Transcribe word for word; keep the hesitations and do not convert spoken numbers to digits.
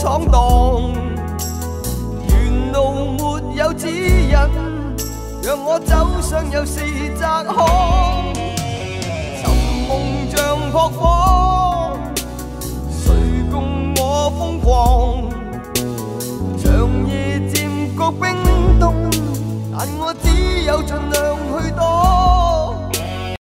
闖蕩，沿路沒有指引，讓我走上又是窄巷，尋夢像撲火，誰共我瘋狂？長夜漸覺冰凍，但我只有盡量去躲。